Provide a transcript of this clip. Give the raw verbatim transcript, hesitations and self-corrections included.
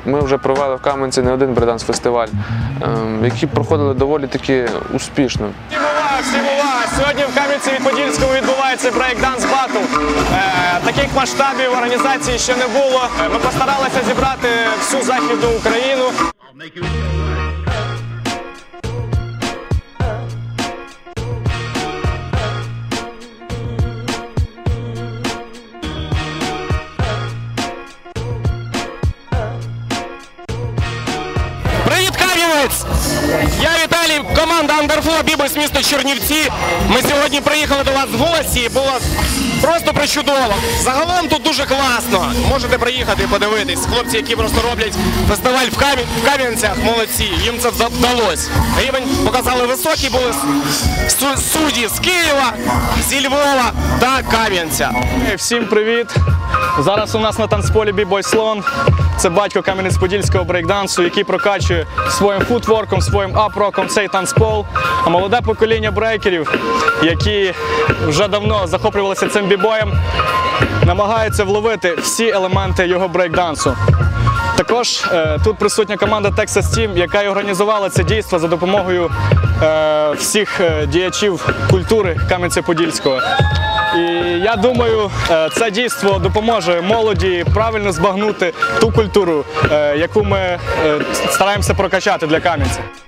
Ми вже провели в Кам'янці не один брейкданс-фестиваль, які проходили доволі таки успішно. Всім увага, всім увага! Сьогодні в Кам'янці-Подільському відбувається брейкданс батл. Е, таких масштабів організації ще не було. Ми постаралися зібрати всю Західну Україну. Привіт, Кам'янець! Я Віталій, команда Андерфло Бібойс місто Чернівці. Ми сьогодні приїхали до вас в гості і було просто причудово. Загалом тут дуже класно. Можете приїхати і подивитись. Хлопці, які просто роблять фестиваль в, Кам'я... в Кам'янцях, молодці. Їм це вдалося. Рівень показали високий, були судді з Києва, зі Львова та Кам'янця. Всім привіт! Зараз у нас на танцполі Бібой Слон. Це батько Кам'янець-Подільського брейкдансу, який прокачує своїм футворком, своїм ап-роком цей танцпол. А молоде покоління брейкерів, які вже давно захоплювалися цим бібоєм, намагаються вловити всі елементи його брейкдансу. Також е, тут присутня команда Texas Team, яка і організувала це дійство за допомогою е, всіх е, діячів культури Кам'янця-Подільського. І я думаю, це дійство допоможе молоді правильно збагнути ту культуру, яку ми стараємося прокачати для Кам'янця.